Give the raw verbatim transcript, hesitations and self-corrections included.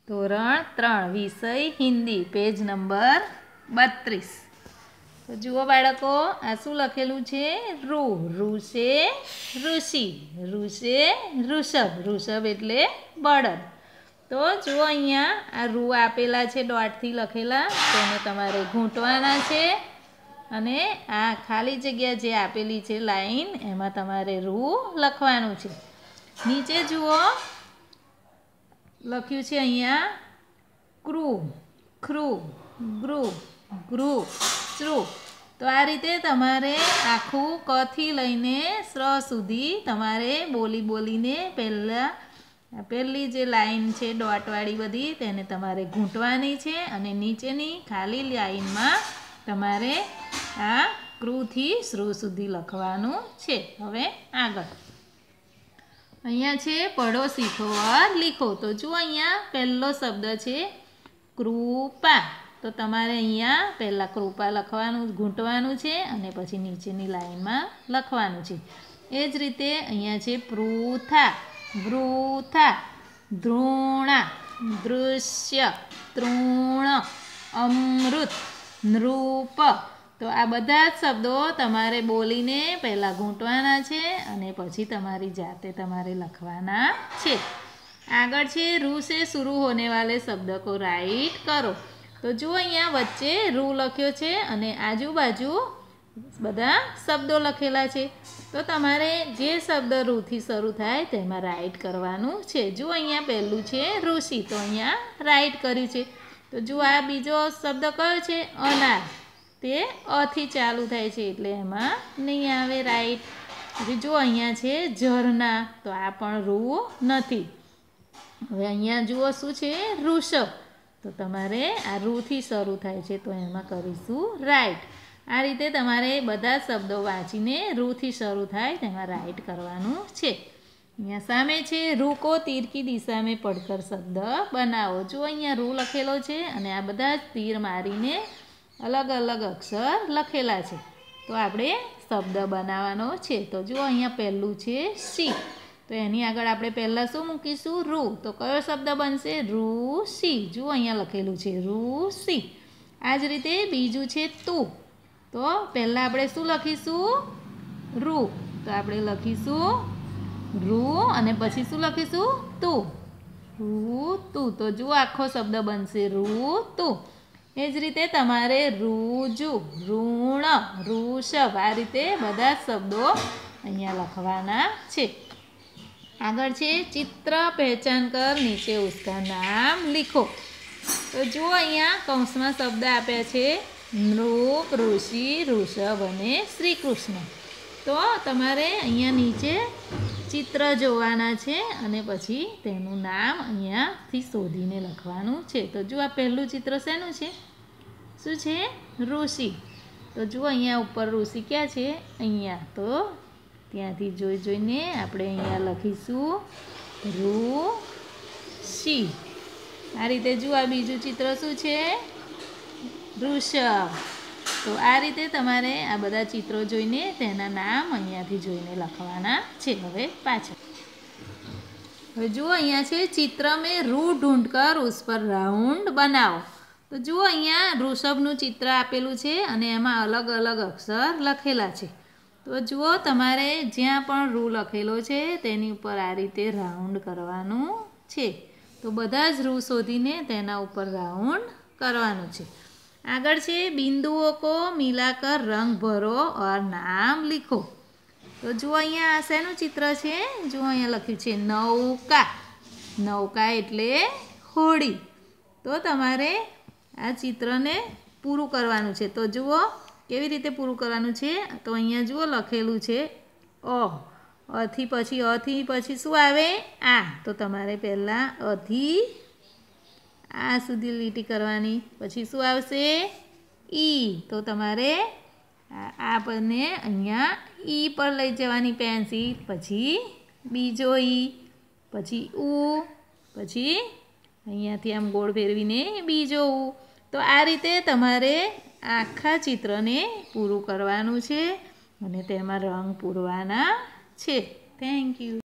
ધોરણ ત્રણ વિષય હિન્દી પેજ નંબર બત્રીસ. તો જુઓ બાળકો, આ શું લખેલું છે? રૂ. રૂ છે ઋષિ. રૂ છે ઋષભ. ઋષભ એટલે બળદ. તો જુઓ અહીંયા આ રૂ આપેલા છે ડોટથી લખેલા, તેને તમારે ઘૂંટવાના છે અને આ ખાલી જગ્યા જે આપેલી છે લાઈન, એમાં તમારે રૂ લખવાનું છે. નીચે જુઓ લખ્યું છે અહીંયા ક્રૂ, ક્રૂ, ગ્રુ, ગ્રુ, શ્રુ. તો આ રીતે તમારે આખું ક થી લઈને સ્ર સુધી તમારે બોલી બોલીને પહેલાં પહેલી જે લાઈન છે ડોટવાળી બધી, તેને તમારે ઘૂંટવાની છે અને નીચેની ખાલી લાઈનમાં તમારે આ ક્રૂથી શ્રુ સુધી લખવાનું છે. હવે આગળ અહીંયા છે પઢો સીખો ઓર લીખો. તો જુઓ અહીંયા પહેલો શબ્દ છે કૃપા. તો તમારે અહીંયા પહેલાં કૃપા લખવાનું, ઘૂંટવાનું છે અને પછી નીચેની લાઈનમાં લખવાનું છે. એ જ રીતે અહીંયા છે પૃથા, વૃથા, ધૃણા, દૃશ્ય, તૃણ, અમૃત, નૃપ. તો આ બધા જ શબ્દો તમારે બોલીને પહેલાં ઘૂંટવાના છે અને પછી તમારી જાતે તમારે લખવાના છે. આગળ છે રૂ સે શુरू होने वाले शब्द को राइट करो. તો જુઓ અહીંયા વચ્ચે રૂ લખ્યો છે અને આજુબાજુ બધા શબ્દો લખેલા છે. તો તમારે જે શબ્દ રૂથી શરૂ થાય તેમાં રાઇટ કરવાનું છે. જુઓ અહીંયા પહેલું છે ઋષિ, તો અહીંયા રાઇટ કર્યું છે. તો જુઓ આ બીજો શબ્દ કયો છે? અનાર. તે અથી ચાલુ થાય છે એટલે એમાં નહીં આવે રાઈટ. પછી જુઓ અહીંયા છે ઝરણા, તો આ પણ રૂ નથી. હવે અહીંયા જુઓ શું છે? ઋષભ. તો તમારે આ રૂથી શરૂ થાય છે તો એમાં કરીશું રાઈટ. આ રીતે તમારે બધા શબ્દો વાંચીને રૂથી શરૂ થાય તેમાં રાઈટ કરવાનું છે. અહીંયા સામે છે રૂ કો તીર કી દિશા મેં પડકર શબ્દ બનાવો. જુઓ અહીંયા રૂ લખેલો છે અને આ બધા જ તીર મારીને અલગ અલગ અક્ષર લખેલા છે. તો આપણે શબ્દ બનાવવાનો છે. તો જુઓ અહીંયા પહેલું છે સી. તો એની આગળ આપણે પહેલાં શું મૂકીશું? રૂ. તો કયો શબ્દ બનશે? ઋષિ. જુઓ અહીંયા લખેલું છે ઋષિ. આ જ રીતે બીજું છે તું. તો પહેલાં આપણે શું લખીશું? રૂ. તો આપણે લખીશું રૂ અને પછી શું લખીશું? તું. રૂ તું. તો જુઓ આખો શબ્દ બનશે રૂ તું. એ જ રીતે તમારે રૂજુ, ઋણ, ઋષભ, આ રીતે બધા શબ્દો અહીંયા લખવાના છે. આગળ છે ચિત્ર પહેચાન કર નીચે ઉસકા નામ લીખો. તો જુઓ અહીંયા કૌંસમાં શબ્દ આપ્યા છે નૃપ, ઋષિ, ઋષભ અને શ્રી કૃષ્ણ. તો તમારે અહીંયા નીચે ચિત્ર જોવાના છે અને પછી તેનું નામ અહીંયાથી શોધીને લખવાનું છે. તો જુઓ આ પહેલું ચિત્ર શેનું છે? શું છે? ઋષિ. તો જુઓ અહીંયા ઉપર ઋષિ ક્યાં છે? અહીંયા. તો ત્યાંથી જોઈ જોઈને આપણે અહીંયા લખીશું ઋષિ. આ રીતે જુઓ આ બીજું ચિત્ર શું છે? વૃષભ. તો આ રીતે તમારે આ બધા ચિત્રો જોઈને તેના નામ અહીંયાથી જોઈને લખવાના છે. હવે પાછળ હવે જુઓ અહીંયા છે ચિત્ર મેં રૂ ઢૂંઢ કર ઉસ પર રાઉન્ડ બનાવો. તો જુઓ અહીંયા ઋષભનું ચિત્ર આપેલું છે અને એમાં અલગ અલગ અક્ષર લખેલા છે. તો જુઓ તમારે જ્યાં પણ રૂ લખેલો છે તેની ઉપર આ રીતે રાઉન્ડ કરવાનું છે. તો બધા જ રૂ શોધીને તેના ઉપર રાઉન્ડ કરવાનું છે. આગળ છે બિંદુઓ કો મિલાકર રંગ ભરો ઓર નામ લીખો. તો જુઓ અહીંયા આ શેનું ચિત્ર છે? જુઓ અહીંયા લખ્યું છે નૌકા. નૌકા એટલે હોડી. તો તમારે આ ચિત્રને પૂરું કરવાનું છે. તો જુઓ કેવી રીતે પૂરું કરવાનું છે? તો અહીંયા જુઓ લખેલું છે અ. અથી પછી અથી પછી શું આવે? આ. તો તમારે પહેલાં અથી આ સુધી લીટી કરવાની. પછી શું આવશે? ઈ. તો તમારે આ પરને અહીંયા ઈ પર લઈ જવાની પેન્સિલ. પછી બીજો ઈ, પછી ઉ, પછી અહીંયાથી આમ ગોળ ફેરવીને બીજો ઉ. તો આ રીતે તમારે આખા ચિત્રને પૂરું કરવાનું છે અને તેમાં રંગ પૂરવાના છે. Thank you.